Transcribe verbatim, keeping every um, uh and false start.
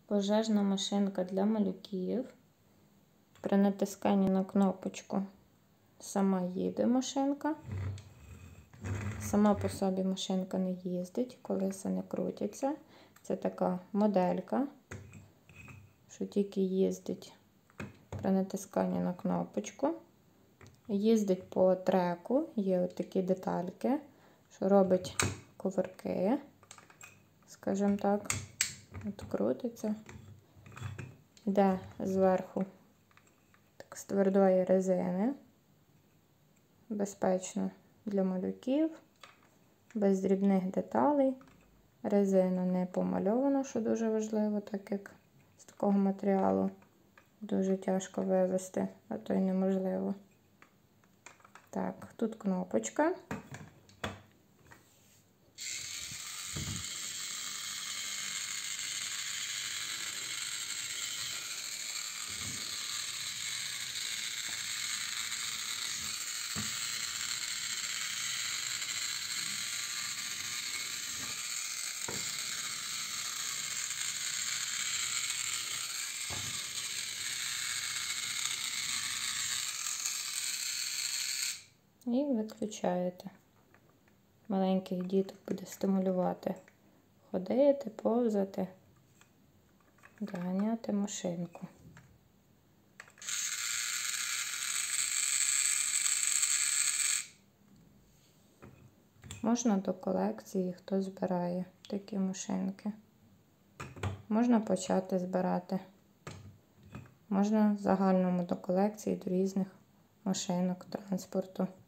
Пожежна машинка для малюків. При натисканні на кнопочку сама їде машинка. Сама по собі машинка не їздить, колеса не крутяться. Це така моделька, що тільки їздить при натисканні на кнопочку. Їздить по треку, є от такі детальки, що робить кувырки, скажімо так. От крутиться. Йде зверху так, з твердої резини. Безпечно для малюків, без дрібних деталей. Резина не помальована, що дуже важливо, так як з такого матеріалу дуже тяжко вивести, а то й неможливо. Так, тут кнопочка. І виключаєте. Маленьких діток буде стимулювати ходити, повзати, доганяти машинку. Можна до колекції, хто збирає такі машинки. Можна почати збирати. Можна в загальному до колекції, до різних машинок, транспорту.